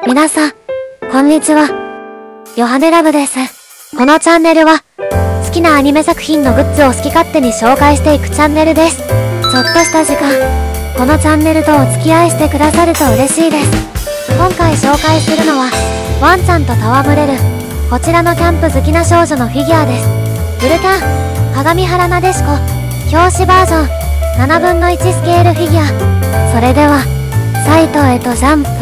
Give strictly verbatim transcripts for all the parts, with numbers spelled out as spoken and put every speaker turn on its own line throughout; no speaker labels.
皆さん、こんにちは。ヨハネラブです。このチャンネルは、好きなアニメ作品のグッズを好き勝手に紹介していくチャンネルです。ちょっとした時間、このチャンネルとお付き合いしてくださると嬉しいです。今回紹介するのは、ワンちゃんと戯れる、こちらのキャンプ好きな少女のフィギュアです。ゆるキャン、鏡原なでしこ、表紙バージョン、ななぶんのいちスケールフィギュア。それでは、サイトへとジャンプ。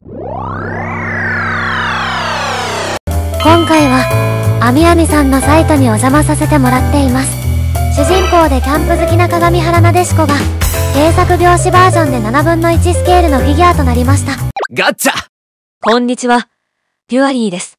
今回は、あみあみさんのサイトにお邪魔させてもらっています。主人公でキャンプ好きな鏡原なでしこが、原作表紙バージョンでななぶんのいちスケールのフィギュアとなりました。
ガッチャ！
こんにちは、ピュアリーです。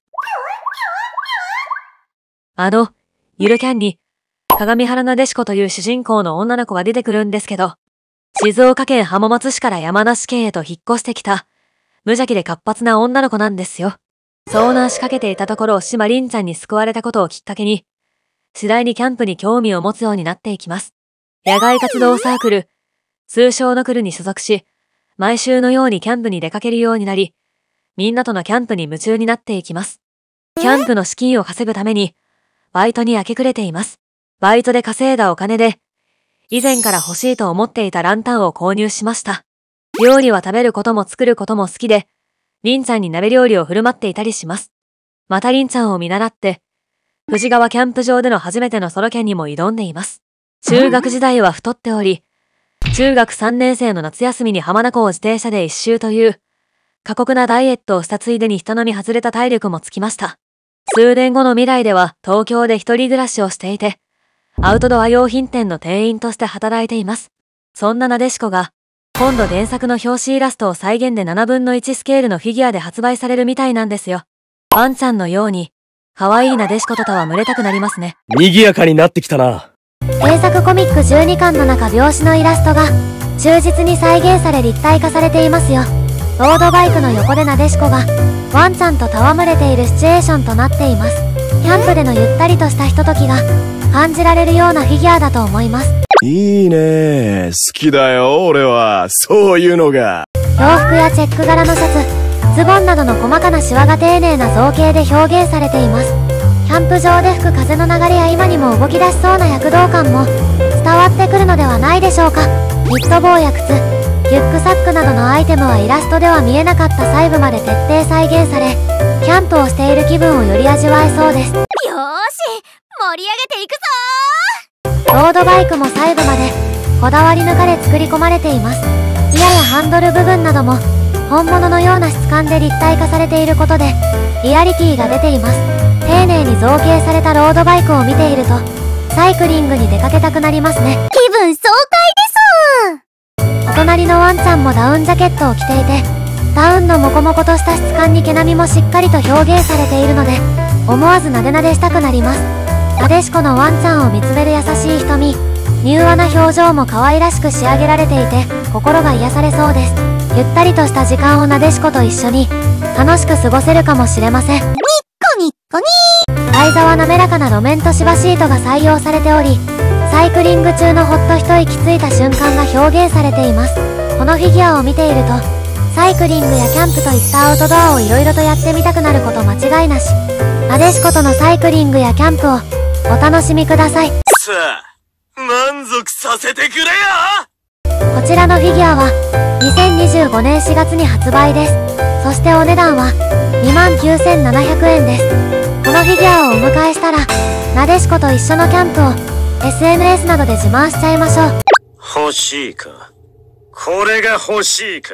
あの、ゆるキャンに、鏡原なでしこという主人公の女の子が出てくるんですけど、静岡県浜松市から山梨県へと引っ越してきた、無邪気で活発な女の子なんですよ。遭難しかけていたところを島凛ちゃんに救われたことをきっかけに、次第にキャンプに興味を持つようになっていきます。野外活動サークル、通称のクルに所属し、毎週のようにキャンプに出かけるようになり、みんなとのキャンプに夢中になっていきます。キャンプの資金を稼ぐために、バイトに明け暮れています。バイトで稼いだお金で、以前から欲しいと思っていたランタンを購入しました。料理は食べることも作ることも好きで、りんちゃんに鍋料理を振る舞っていたりします。またりんちゃんを見習って、富士川キャンプ場での初めてのソロキャンにも挑んでいます。中学時代は太っており、中学さんねん生の夏休みに浜名湖を自転車で一周という、過酷なダイエットをしたついでに人並み外れた体力もつきました。数年後の未来では東京で一人暮らしをしていて、アウトドア用品店の店員として働いています。そんななでしこが、今度原作の表紙イラストを再現でななぶんのいちスケールのフィギュアで発売されるみたいなんですよ。ワンちゃんのように、可愛いなでしこととは群れたくなりますね。
賑やかになってきたな。
原作コミックじゅうにかんの中表紙のイラストが、忠実に再現され立体化されていますよ。ロードバイクの横でなでしこが、ワンちゃんと戯れているシチュエーションとなっています。キャンプでのゆったりとしたひとときが、感じられるようなフィギュアだと思います。
いいね。好きだよ、俺は。そういうのが。
洋服やチェック柄のシャツ、ズボンなどの細かなシワが丁寧な造形で表現されています。キャンプ場で吹く風の流れや今にも動き出しそうな躍動感も伝わってくるのではないでしょうか。ニット帽や靴、リュックサックなどのアイテムはイラストでは見えなかった細部まで徹底再現され、キャンプをしている気分をより味わえそうです。よーし、
盛り上げていくぞ
ー。ロードバイクも細部までこだわり抜かれ作り込まれています。ギアやハンドル部分なども本物のような質感で立体化されていることでリアリティが出ています。丁寧に造形されたロードバイクを見ているとサイクリングに出かけたくなりますね。
気分爽快です。
お隣のワンちゃんもダウンジャケットを着ていて、ダウンのモコモコとした質感に毛並みもしっかりと表現されているので思わずなでなでしたくなります。なでしこのワンちゃんを見つめる優しい瞳、柔和な表情も可愛らしく仕上げられていて心が癒されそうです。ゆったりとした時間をなでしこと一緒に楽しく過ごせるかもしれません。
ニッコニッコニ
ー。台座は滑らかな路面と芝シートが採用されており、サイクリング中のほっと一息ついた瞬間が表現されています。このフィギュアを見ているとサイクリングやキャンプといったアウトドアをいろいろとやってみたくなること間違いなし。なでしことのサイクリングやキャンプをお楽しみください。
さあ、満足させてくれよ。
こちらのフィギュアはにせんにじゅうごねんしがつに発売です。そしてお値段はにまんきゅうせんななひゃくえんです。このフィギュアをお迎えしたらなでしこと一緒のキャンプを エスエヌエス などで自慢しちゃいましょう。
欲しいか？これが欲しいか？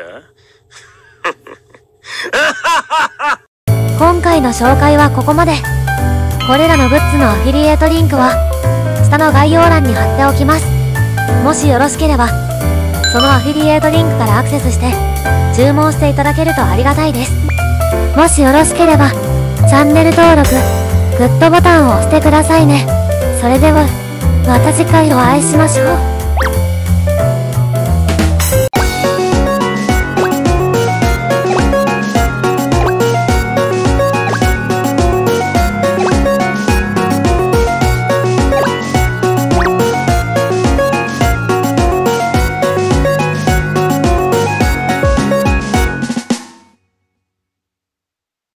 今回の紹介はここまで。これらのグッズのアフィリエイトリンクは下の概要欄に貼っておきます。もしよろしければそのアフィリエイトリンクからアクセスして注文していただけるとありがたいです。もしよろしければチャンネル登録、グッドボタンを押してくださいね。それではまた次回お会いしましょう。